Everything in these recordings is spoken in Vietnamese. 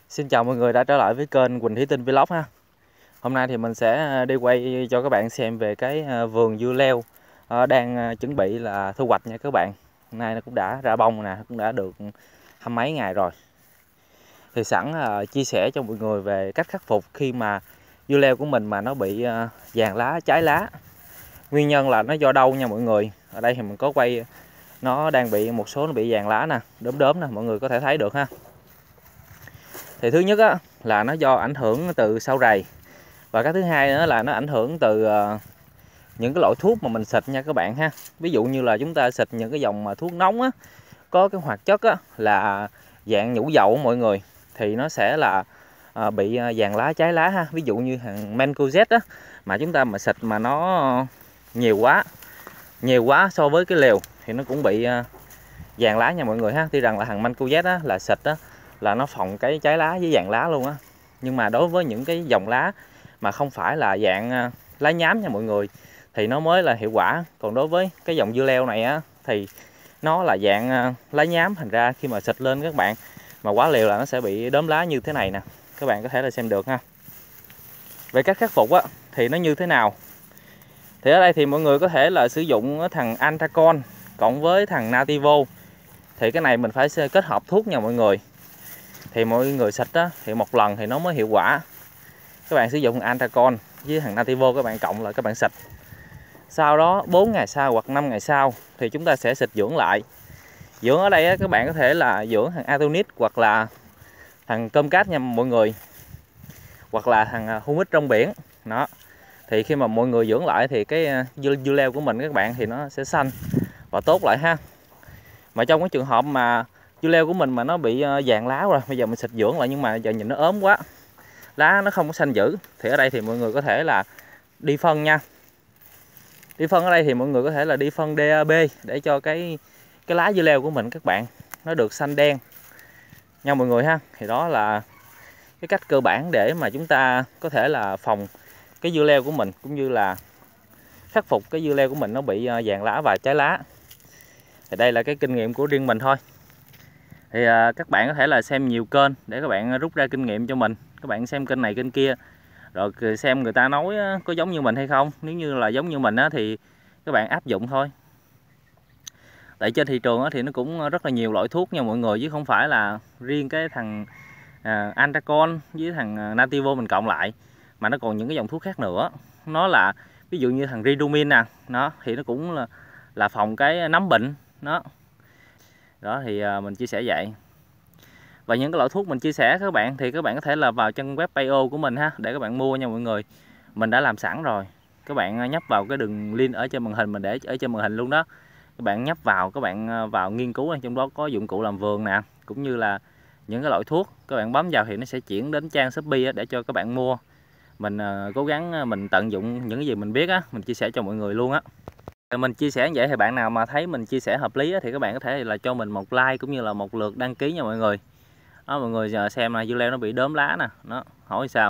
Xin chào mọi người đã trở lại với kênh Quỳnh Thủy Tinh Vlog ha. Hôm nay thì mình sẽ đi quay cho các bạn xem về cái vườn dưa leo đang chuẩn bị là thu hoạch nha các bạn. Hôm nay nó cũng đã ra bông nè, cũng đã được hai mấy ngày rồi. Thì sẵn chia sẻ cho mọi người về cách khắc phục khi mà dưa leo của mình mà nó bị vàng lá, trái lá. Nguyên nhân là nó do đâu nha mọi người. Ở đây thì mình có quay nó đang bị một số nó bị vàng lá nè, đốm đốm nè, mọi người có thể thấy được ha. Thì thứ nhất á, là nó do ảnh hưởng từ sau rầy. Và cái thứ hai nữa là nó ảnh hưởng từ những cái loại thuốc mà mình xịt nha các bạn ha. Ví dụ như là chúng ta xịt những cái dòng mà thuốc nóng á, có cái hoạt chất á, là dạng nhũ dầu mọi người, thì nó sẽ là bị vàng lá, trái lá ha. Ví dụ như hàng Mancozeb á, mà chúng ta mà xịt mà nó nhiều quá so với cái liều thì nó cũng bị vàng lá nha mọi người ha. Tuy rằng là hàng Mancozeb á, là xịt á, là nó phòng cái trái lá với vàng lá luôn á. Nhưng mà đối với những cái dòng lá mà không phải là dạng lá nhám nha mọi người thì nó mới là hiệu quả. Còn đối với cái dòng dưa leo này á thì nó là dạng lá nhám, thành ra khi mà xịt lên các bạn mà quá liều là nó sẽ bị đốm lá như thế này nè. Các bạn có thể là xem được ha. Về cách khắc phục á thì nó như thế nào? Thì ở đây thì mọi người có thể là sử dụng thằng Antracon cộng với thằng Nativo. Thì cái này mình phải kết hợp thuốc nha mọi người. Thì mọi người xịt á thì một lần thì nó mới hiệu quả. Các bạn sử dụng Antracon với thằng Nativo, các bạn cộng lại các bạn xịt. Sau đó 4 ngày sau hoặc 5 ngày sau thì chúng ta sẽ xịt dưỡng lại. Dưỡng ở đây á, các bạn có thể là dưỡng thằng Atonit hoặc là thằng Comcat nha mọi người, hoặc là thằng humic trong biển. Đó. Thì khi mà mọi người dưỡng lại thì cái dưa leo của mình các bạn thì nó sẽ xanh và tốt lại ha. Mà trong cái trường hợp mà dưa leo của mình mà nó bị vàng lá rồi, bây giờ mình xịt dưỡng lại nhưng mà giờ nhìn nó ốm quá, lá nó không có xanh dữ, thì ở đây thì mọi người có thể là đi phân nha. Đi phân ở đây thì mọi người có thể là đi phân DAB để cho cái lá dưa leo của mình các bạn nó được xanh đen nha mọi người ha. Thì đó là cái cách cơ bản để mà chúng ta có thể là phòng cái dưa leo của mình, cũng như là khắc phục cái dưa leo của mình nó bị vàng lá và trái lá. Thì đây là cái kinh nghiệm của riêng mình thôi. Thì các bạn có thể là xem nhiều kênh để các bạn rút ra kinh nghiệm cho mình. Các bạn xem kênh này kênh kia rồi xem người ta nói có giống như mình hay không. Nếu như là giống như mình thì các bạn áp dụng thôi. Tại trên thị trường thì nó cũng rất là nhiều loại thuốc nha mọi người, chứ không phải là riêng cái thằng Antracon với thằng Nativo mình cộng lại, mà nó còn những cái dòng thuốc khác nữa. Nó là ví dụ như thằng Ridumin nè, nó thì nó cũng là phòng cái nấm bệnh đó thì mình chia sẻ vậy. Và những cái loại thuốc mình chia sẻ các bạn thì các bạn có thể là vào trang web Payo của mình ha, để các bạn mua nha mọi người. Mình đã làm sẵn rồi, các bạn nhấp vào cái đường link ở trên màn hình, mình để ở trên màn hình luôn đó. Các bạn nhấp vào, các bạn vào nghiên cứu, trong đó có dụng cụ làm vườn nè, cũng như là những cái loại thuốc. Các bạn bấm vào thì nó sẽ chuyển đến trang Shopee để cho các bạn mua. Mình cố gắng mình tận dụng những cái gì mình biết á, mình chia sẻ cho mọi người luôn á. Mình chia sẻ như vậy thì bạn nào mà thấy mình chia sẻ hợp lý á, thì các bạn có thể là cho mình một like cũng như là một lượt đăng ký nha mọi người. Đó, mọi người giờ xem là dưa leo nó bị đốm lá nè, nó hỏi sao.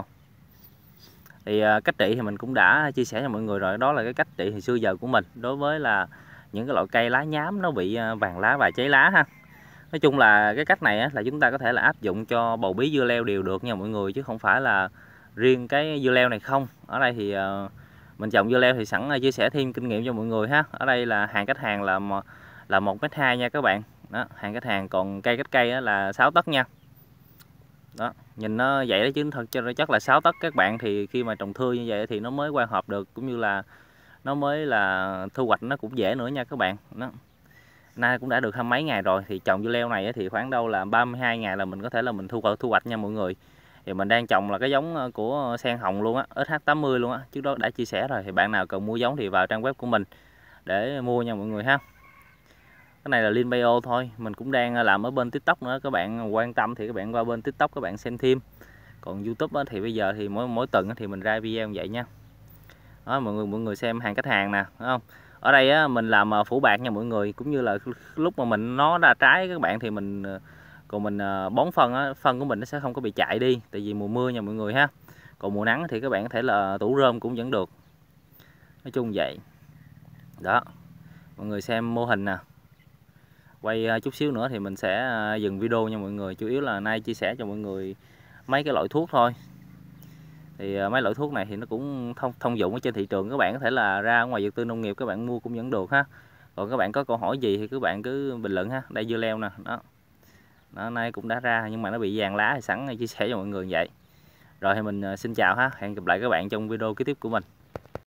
Thì cách trị thì mình cũng đã chia sẻ cho mọi người rồi, đó là cái cách trị hồi xưa giờ của mình đối với là những cái loại cây lá nhám nó bị vàng lá và cháy lá ha. Nói chung là cái cách này là chúng ta có thể là áp dụng cho bầu bí dưa leo đều được nha mọi người, chứ không phải là riêng cái dưa leo này không. Ở đây thì mình trồng dưa leo thì sẵn chia sẻ thêm kinh nghiệm cho mọi người ha. Ở đây là hàng cách hàng là 1,2 m nha các bạn. Đó, hàng cách hàng, còn cây cách cây là 6 tấc nha. Đó, nhìn nó vậy đó chứ thật cho chắc là 6 tấc các bạn, thì khi mà trồng thưa như vậy thì nó mới quang hợp được, cũng như là nó mới là thu hoạch nó cũng dễ nữa nha các bạn. Đó. Nay cũng đã được hai mấy ngày rồi, thì trồng dưa leo này thì khoảng đâu là 32 ngày là mình có thể là mình thu hoạch nha mọi người. Thì mình đang trồng là cái giống của sen hồng luôn á, SH80 luôn á, trước đó đã chia sẻ rồi. Thì bạn nào cần mua giống thì vào trang web của mình để mua nha mọi người ha. Cái này là link bio thôi, mình cũng đang làm ở bên TikTok nữa, các bạn quan tâm thì các bạn qua bên TikTok các bạn xem thêm. Còn YouTube thì bây giờ thì mỗi tuần thì mình ra video như vậy nha. Đó, mọi người xem hàng khách hàng nè, đúng không? Ở đây mình làm phủ bạc nha mọi người, cũng như là lúc mà nó ra trái các bạn thì mình bón phân của mình nó sẽ không có bị chạy đi, tại vì mùa mưa nha mọi người ha. Còn mùa nắng thì các bạn có thể là tủ rơm cũng vẫn được. Nói chung vậy. Đó. Mọi người xem mô hình nè. Quay chút xíu nữa thì mình sẽ dừng video nha mọi người. Chủ yếu là nay chia sẻ cho mọi người mấy cái loại thuốc thôi. Thì mấy loại thuốc này thì nó cũng thông dụng ở trên thị trường, các bạn có thể là ra ngoài vật tư nông nghiệp các bạn mua cũng vẫn được ha. Còn các bạn có câu hỏi gì thì các bạn cứ bình luận ha. Đây dưa leo nè, đó nay cũng đã ra nhưng mà nó bị vàng lá thì sẵn chia sẻ cho mọi người vậy. Rồi thì mình xin chào ha, hẹn gặp lại các bạn trong video kế tiếp của mình.